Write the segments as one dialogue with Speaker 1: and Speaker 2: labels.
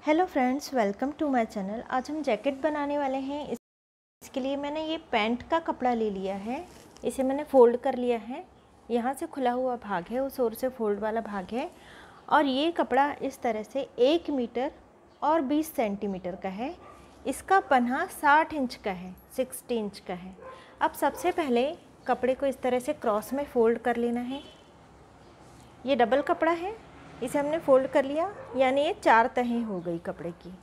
Speaker 1: Hello friends, welcome to my channel. आज हम jacket बनाने वाले हैं। इसके लिए मैंने ये पैंट का कपड़ा ले लिया है। इसे मैंने फ़ोल्ड कर लिया है। यहाँ से खुला हुआ भाग है, उस ओर से फोल्ड वाला भाग है। और ये कपड़ा इस तरह से 1 मीटर और 20 सेंटीमीटर का है। इसका पन्हा 60 इंच का है, 60 इंच का है। अब सबसे पहले कपड़े को इस तरह से क्रॉस में फ़ोल्ड कर लेना है। ये डबल कपड़ा है, इसे हमने फ़ोल्ड कर लिया, यानी ये 4 तहें हो गई कपड़े की।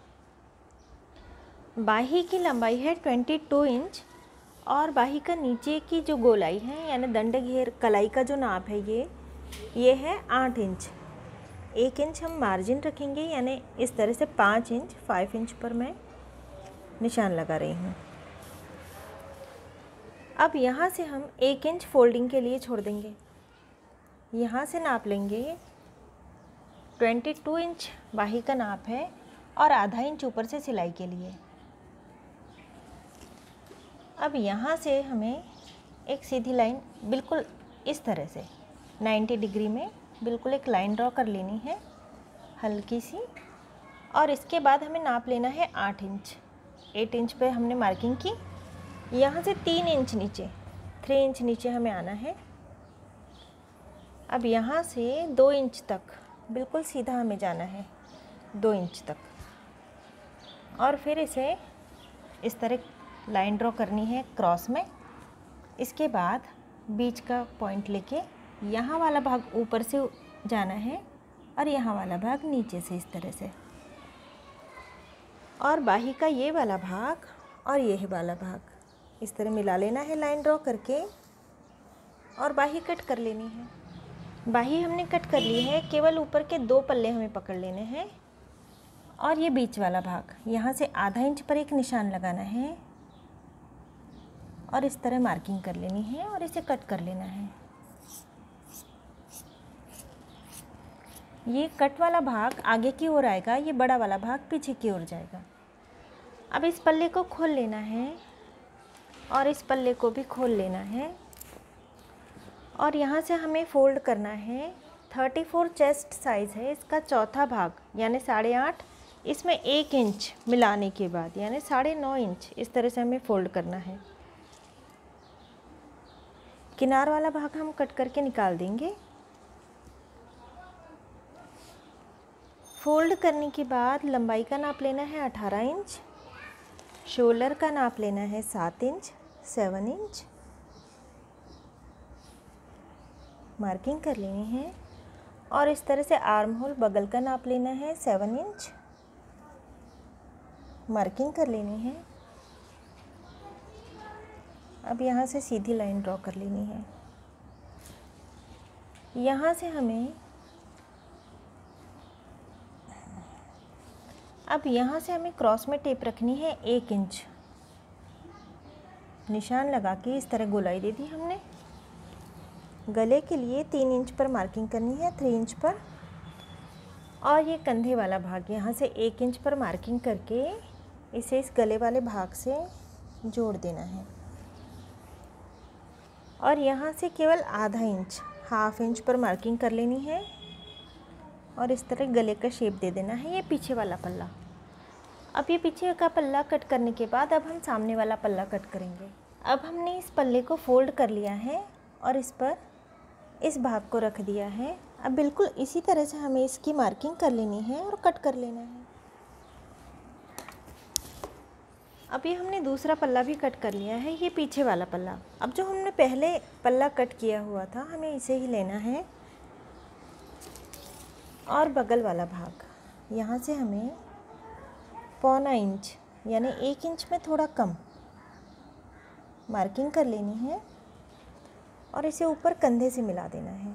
Speaker 1: बाही की लंबाई है 22 इंच और बाही का नीचे की जो गोलाई है यानी दंड घेर कलाई का जो नाप है ये है 8 इंच। 1 इंच हम मार्जिन रखेंगे, यानी इस तरह से 5 इंच 5 इंच पर मैं निशान लगा रही हूँ। अब यहाँ से हम 1 इंच फोल्डिंग के लिए छोड़ देंगे। यहाँ से नाप लेंगे 22 इंच बाही का नाप है और आधा इंच ऊपर से सिलाई के लिए। अब यहाँ से हमें एक सीधी लाइन बिल्कुल इस तरह से 90 डिग्री में बिल्कुल एक लाइन ड्रॉ कर लेनी है, हल्की सी। और इसके बाद हमें नाप लेना है 8 इंच। 8 इंच पे हमने मार्किंग की। यहाँ से 3 इंच नीचे, 3 इंच नीचे हमें आना है। अब यहाँ से 2 इंच तक बिल्कुल सीधा हमें जाना है, 2 इंच तक। और फिर इसे इस तरह लाइन ड्रॉ करनी है क्रॉस में। इसके बाद बीच का पॉइंट लेके यहाँ वाला भाग ऊपर से जाना है और यहाँ वाला भाग नीचे से, इस तरह से। और बाही का ये वाला भाग और ये वाला भाग इस तरह मिला लेना है लाइन ड्रॉ करके, और बाही कट कर लेनी है। बाही हमने कट कर ली है, केवल ऊपर के 2 पल्ले हमें पकड़ लेने हैं। और ये बीच वाला भाग, यहाँ से आधा इंच पर एक निशान लगाना है और इस तरह मार्किंग कर लेनी है और इसे कट कर लेना है। ये कट वाला भाग आगे की ओर आएगा, ये बड़ा वाला भाग पीछे की ओर जाएगा। अब इस पल्ले को खोल लेना है और इस पल्ले को भी खोल लेना है। और यहाँ से हमें फ़ोल्ड करना है। 34 चेस्ट साइज़ है, इसका चौथा भाग यानी 8.5, इसमें 1 इंच मिलाने के बाद यानी 9.5 इंच इस तरह से हमें फ़ोल्ड करना है। किनार वाला भाग हम कट करके निकाल देंगे। फ़ोल्ड करने के बाद लंबाई का नाप लेना है 18 इंच, शोल्डर का नाप लेना है 7 इंच, 7 इंच मार्किंग कर लेनी है। और इस तरह से आर्म होल बगल का नाप लेना है 7 इंच, मार्किंग कर लेनी है। अब यहाँ से सीधी लाइन ड्रॉ कर लेनी है। यहाँ से हमें क्रॉस में टेप रखनी है 1 इंच। निशान लगा के इस तरह गोलाई दे दी हमने। गले के लिए 3 इंच पर मार्किंग करनी है, 3 इंच पर। और ये कंधे वाला भाग, यहाँ से 1 इंच पर मार्किंग करके इसे इस गले वाले भाग से जोड़ देना है। और यहाँ से केवल आधा इंच, हाफ इंच पर मार्किंग कर लेनी है और इस तरह गले का शेप दे देना है। ये पीछे वाला पल्ला। अब ये पीछे का पल्ला कट करने के बाद अब हम सामने वाला पल्ला कट करेंगे। अब हमने इस पल्ले को फोल्ड कर लिया है और इस पर इस भाग को रख दिया है। अब बिल्कुल इसी तरह से हमें इसकी मार्किंग कर लेनी है और कट कर लेना है। अब ये हमने दूसरा पल्ला भी कट कर लिया है, ये पीछे वाला पल्ला। अब जो हमने पहले पल्ला कट किया हुआ था हमें इसे ही लेना है। और बगल वाला भाग, यहाँ से हमें 1.25 इंच यानी 1 इंच में थोड़ा कम मार्किंग कर लेनी है और इसे ऊपर कंधे से मिला देना है।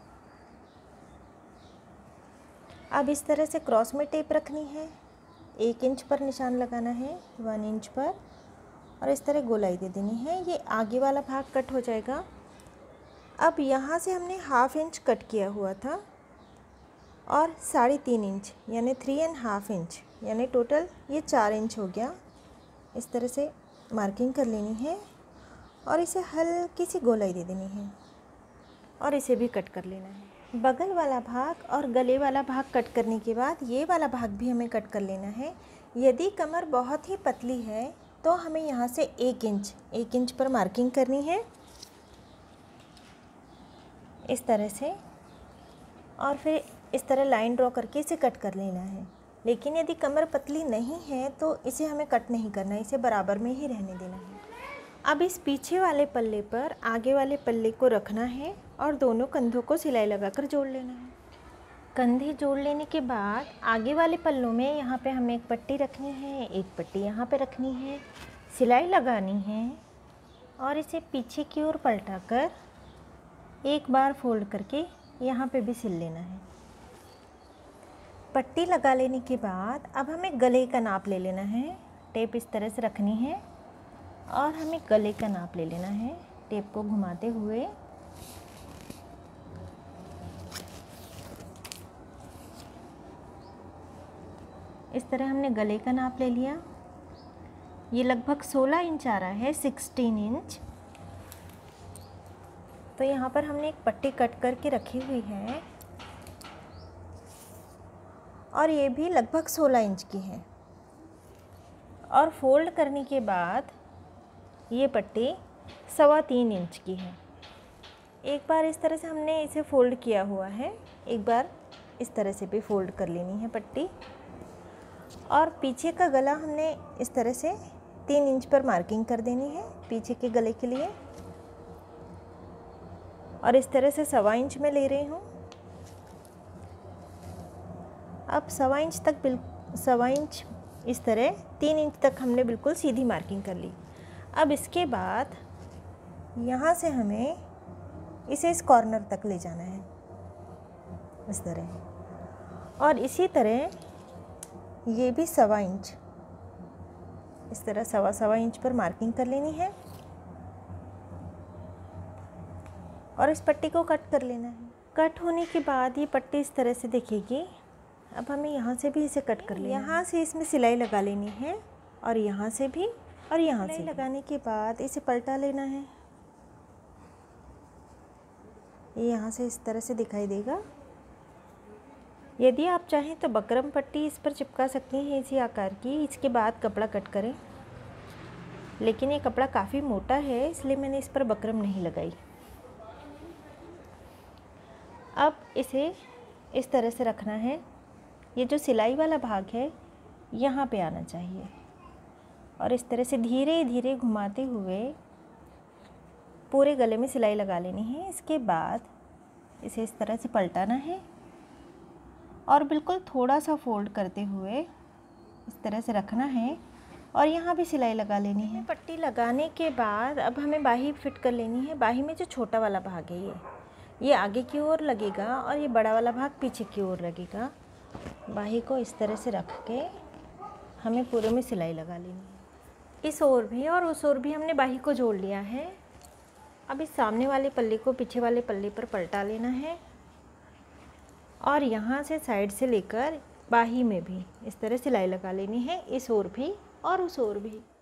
Speaker 1: अब इस तरह से क्रॉस में टेप रखनी है, 1 इंच पर निशान लगाना है, 1 इंच पर, और इस तरह गोलाई दे देनी है। ये आगे वाला भाग कट हो जाएगा। अब यहाँ से हमने हाफ इंच कट किया हुआ था और 3.5 इंच यानी 3.5 इंच यानी टोटल ये 4 इंच हो गया। इस तरह से मार्किंग कर लेनी है और इसे हल्की सी गोलाई दे देनी है और इसे भी कट कर लेना है। बगल वाला भाग और गले वाला भाग कट करने के बाद ये वाला भाग भी हमें कट कर लेना है। यदि कमर बहुत ही पतली है तो हमें यहाँ से 1 इंच पर मार्किंग करनी है इस तरह से, और फिर इस तरह लाइन ड्रॉ करके इसे कट कर लेना है। लेकिन यदि कमर पतली नहीं है तो इसे हमें कट नहीं करना है, इसे बराबर में ही रहने देना है। अब इस पीछे वाले पल्ले पर आगे वाले पल्ले को रखना है और दोनों कंधों को सिलाई लगाकर जोड़ लेना है। कंधे जोड़ लेने के बाद आगे वाले पल्लों में यहाँ पे हमें एक पट्टी रखनी है, एक पट्टी यहाँ पे रखनी है, सिलाई लगानी है और इसे पीछे की ओर पलटाकर एक बार फोल्ड करके यहाँ पे भी सिल लेना है। पट्टी लगा लेने के बाद अब हमें गले का नाप ले लेना है। टेप इस तरह से रखनी है और हमें गले का नाप ले लेना है। टेप को घुमाते हुए इस तरह हमने गले का नाप ले लिया। ये लगभग 16 इंच आ रहा है, 16 इंच। तो यहाँ पर हमने एक पट्टी कट करके रखी हुई है और ये भी लगभग 16 इंच की है। और फोल्ड करने के बाद ये पट्टी 3.25 इंच की है। एक बार इस तरह से हमने इसे फोल्ड किया हुआ है, एक बार इस तरह से भी फोल्ड कर लेनी है पट्टी। और पीछे का गला हमने इस तरह से 3 इंच पर मार्किंग कर देनी है पीछे के गले के लिए, और इस तरह से 1.25 इंच में ले रही हूँ। अब 1.25 इंच तक 1.25 इंच इस तरह 3 इंच तक हमने बिल्कुल सीधी मार्किंग कर ली। अब इसके बाद यहाँ से हमें इसे इस कॉर्नर तक ले जाना है इस तरह, और इसी तरह ये भी 1.25 इंच इस तरह 1.25 इंच पर मार्किंग कर लेनी है और इस पट्टी को कट कर लेना है। कट होने के बाद ये पट्टी इस तरह से दिखेगी। अब हमें यहाँ से भी इसे कट कर लेना है। यहाँ से इसमें सिलाई लगा लेनी है और यहाँ से भी और यहाँ से लगाने के बाद इसे पलटा लेना है। ये यहाँ से इस तरह से दिखाई देगा। यदि आप चाहें तो बकरम पट्टी इस पर चिपका सकती हैं इसी आकार की, इसके बाद कपड़ा कट करें। लेकिन ये कपड़ा काफ़ी मोटा है इसलिए मैंने इस पर बकरम नहीं लगाई। अब इसे इस तरह से रखना है। ये जो सिलाई वाला भाग है यहाँ पे आना चाहिए और इस तरह से धीरे धीरे घुमाते हुए पूरे गले में सिलाई लगा लेनी है। इसके बाद इसे इस तरह से पलटाना है और बिल्कुल थोड़ा सा फोल्ड करते हुए इस तरह से रखना है और यहाँ भी सिलाई लगा लेनी है। पट्टी लगाने के बाद अब हमें बाही फिट कर लेनी है। बाही में जो छोटा वाला भाग है ये आगे की ओर लगेगा और ये बड़ा वाला भाग पीछे की ओर लगेगा। बाही को इस तरह से रख के हमें पूरे में सिलाई लगा लेनी है। इस ओर भी और उस ओर भी हमने बाही को जोड़ लिया है। अब इस सामने वाले पल्ले को पीछे वाले पल्ले पर पलटा लेना है और यहाँ से साइड से लेकर बाही में भी इस तरह सिलाई लगा लेनी है, इस ओर भी और उस ओर भी।